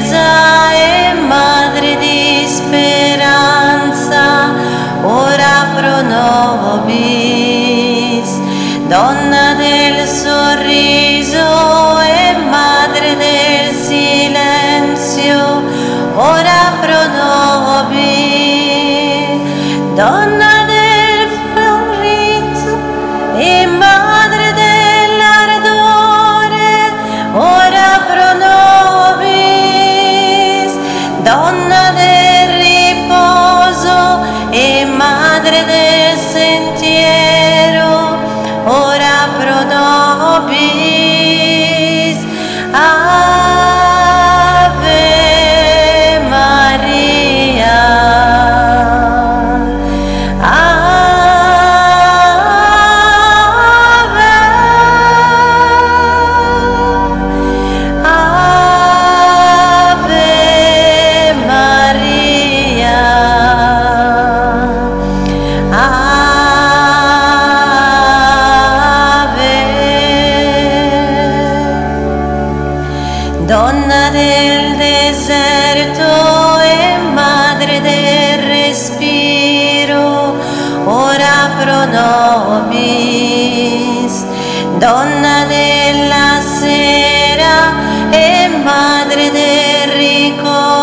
attesa e madre di speranza, ora pro nobis. Donna del sorriso e madre del silenzio, ora pro nobis. Donna del sorriso e madre dell'ardore, ora pro nobis. Donna del riposo e madre del sentiero, ora pro nobis. Ave Maria. Ave, Ave Maria. Donna del deserto e madre del respiro, ora pro nobis. Donna della sera e madre del ricordo,